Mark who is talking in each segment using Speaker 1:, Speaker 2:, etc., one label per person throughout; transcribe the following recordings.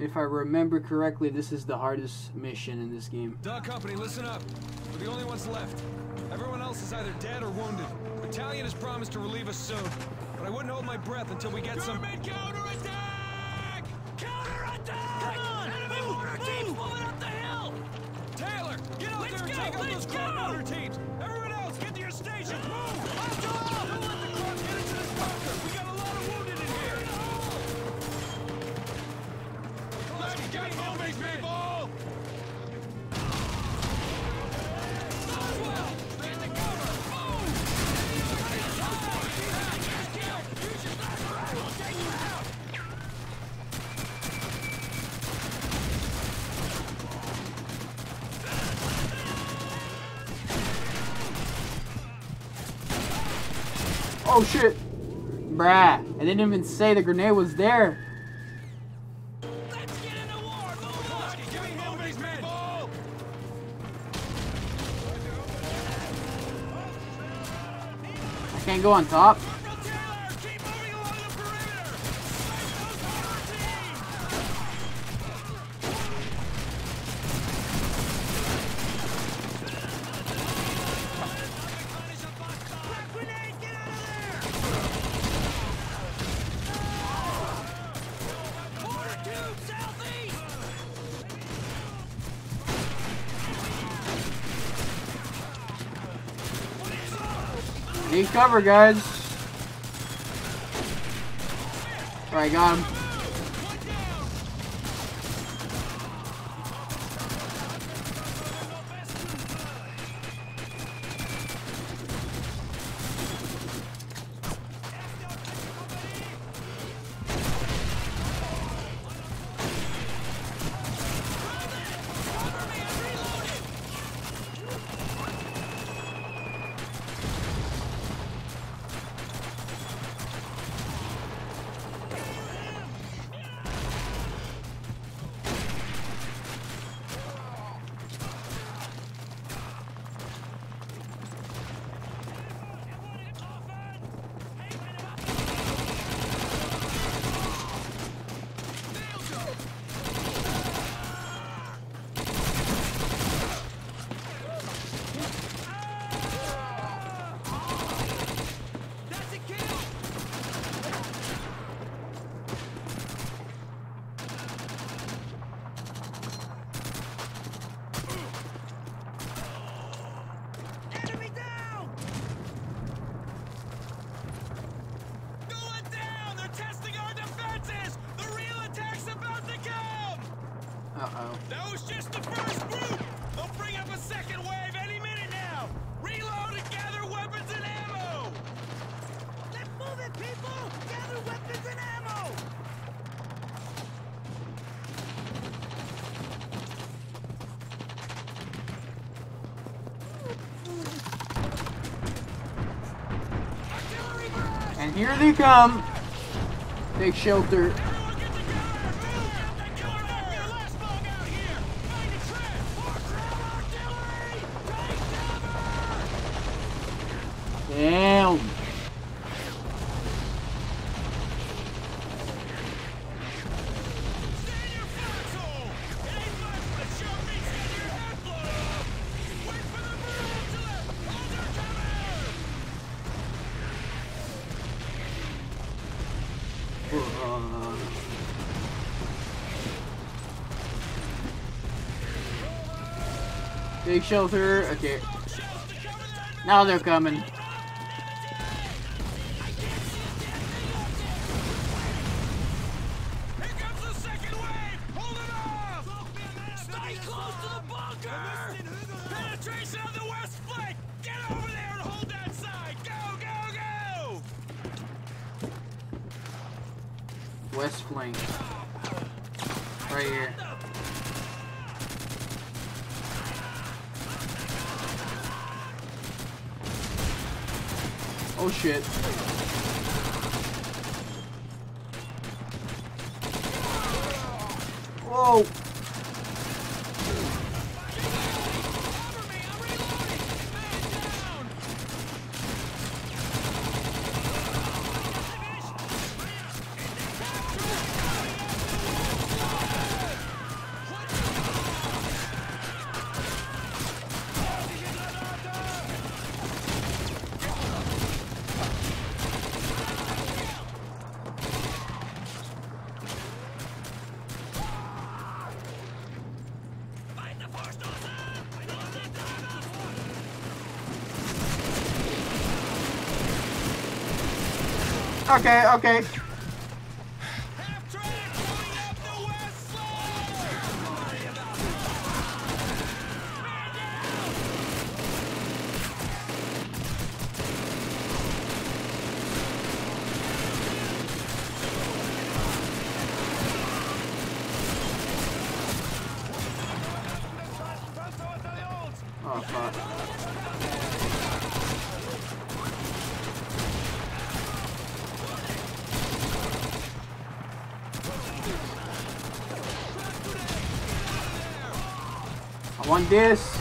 Speaker 1: if I remember correctly, this is the hardest mission in this game.
Speaker 2: Dog Company, listen up. We're the only ones left. Everyone else is either dead or wounded. Battalion has promised to relieve us soon, but I wouldn't hold my breath until we get some... Counterattack! Counterattack! Come on! Enemy mortar teams moving up the hill! Taylor, get out there and take out those ground mortar teams! Everyone else, get to your stations! Move! Let's go! Don't let the crowd get into this bunker! We got a lot of wounded in here! Let's get moving, people!
Speaker 1: Oh shit! Bruh, I didn't even say the grenade was there.
Speaker 2: Let's get in the war! Move on! Give me these men!
Speaker 1: I can't go on top.
Speaker 2: Keep moving along the perimeter! Grenade, get out of there! Mortar tube, southeast!
Speaker 1: Need cover, guys. Alright, got him. Uh-oh.
Speaker 2: That was just the first group! They'll bring up a second wave any minute now! Reload and gather weapons and ammo! Let's move it, people! Gather weapons and ammo!
Speaker 1: And here they come. Take shelter. Damn. Take shelter. Okay. Now they're coming. West flank. Right here. Oh shit. Whoa. Okay, okay. Oh, fuck. I want this.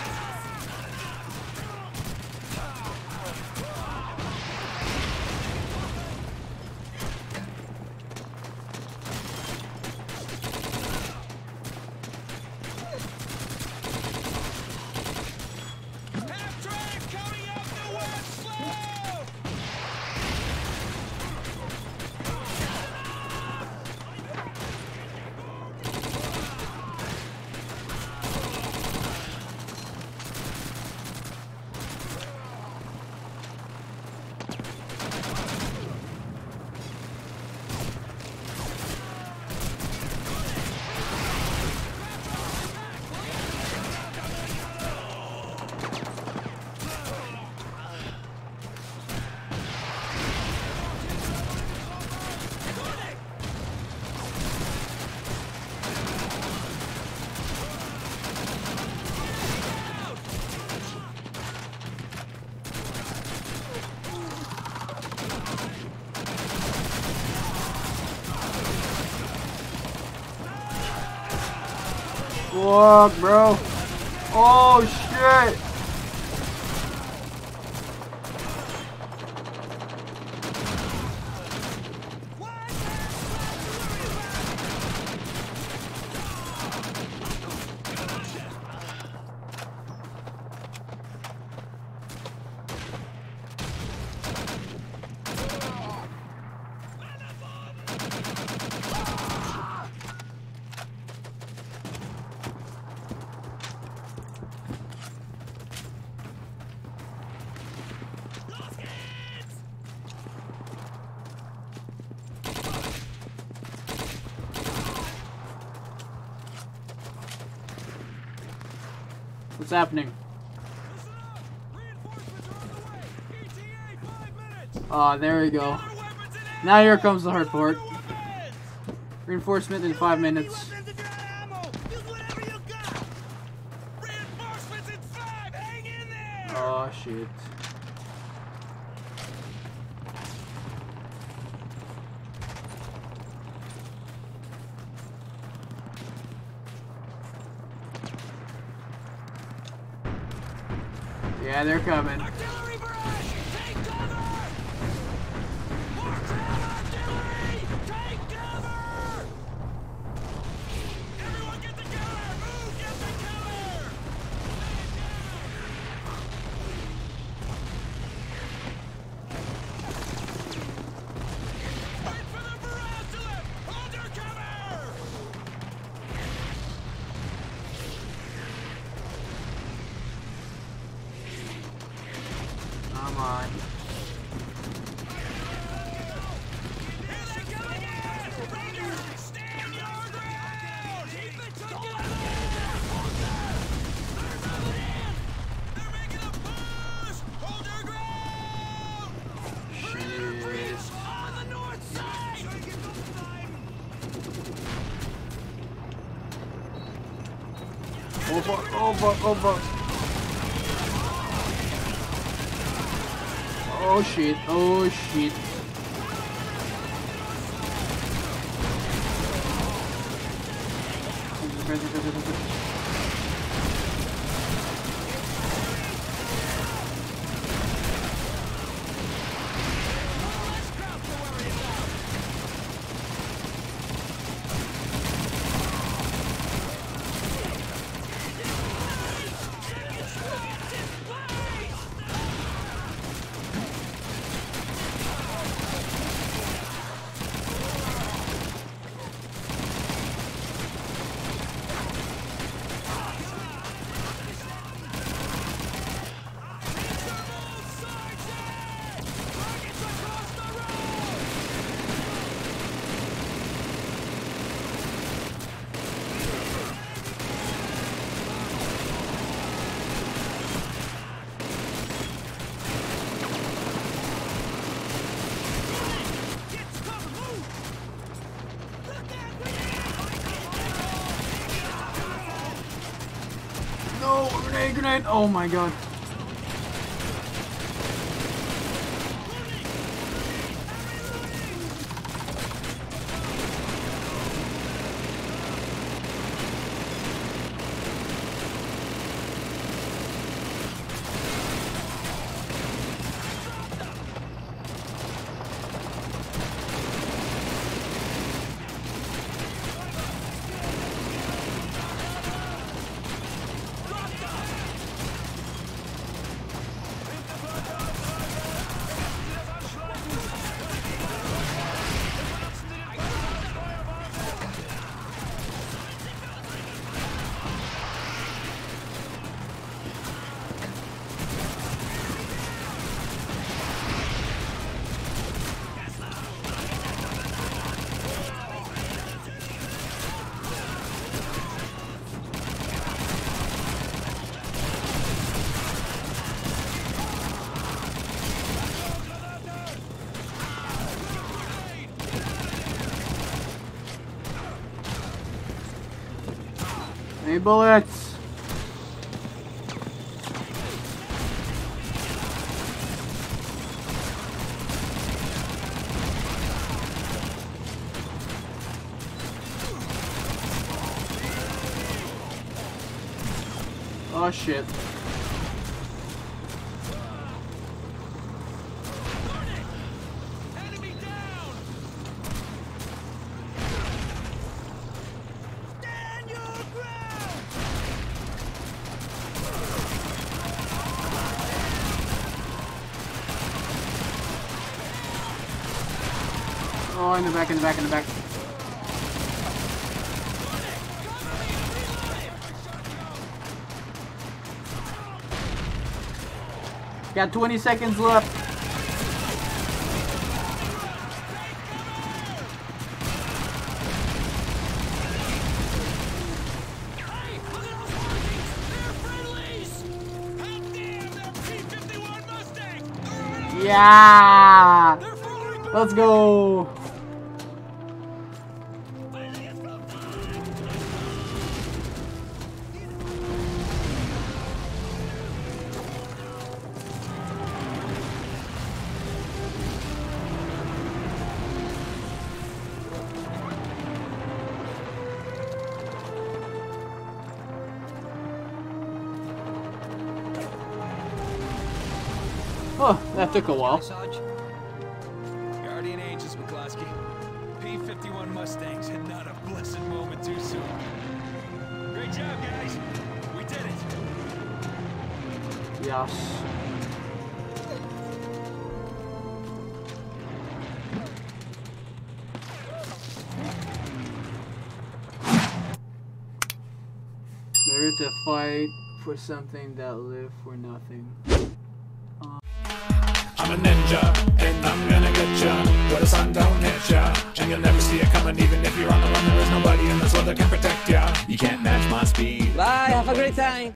Speaker 1: Fuck, bro. Oh, shit. What's happening? Oh, there we go. Now here comes the hard part. Reinforcement in 5 minutes. Oh, shit. Yeah, they're coming.
Speaker 2: Artillery barrage! Take cover! More artillery! Take cover! Everyone get together! Move! Get together! Wait for the barrage to lift! Hold your cover!
Speaker 1: Come on.
Speaker 2: Here they come again! Rangers, stand your ground! Keep it together! They're moving in! They're making a push! Hold your ground! Perimeter breach on the north side!
Speaker 1: Over, over, over. Oh shit, oh shit. grenade! Oh my god. Any bullets? Oh shit. Oh, in the back, in the back, in the back. Got 20 seconds left.
Speaker 2: Hey, look at those markings! They're friendlies! Hot damn, they're P-51 Mustangs!
Speaker 1: Yeah!
Speaker 2: They're following.
Speaker 1: Let's go! Oh, that took a while.
Speaker 2: Guardian Angels, McCloskey. P-51 Mustangs had not a blessed moment too soon. Great job, guys. We did it.
Speaker 1: Yes. Better to fight for something that live for nothing.
Speaker 3: I'm a ninja, and I'm gonna get ya, where the sun don't hit ya, and you'll never see it coming. Even if you're on the run, there is nobody in this world that can protect ya. You can't match my speed.
Speaker 4: Bye, have a great time.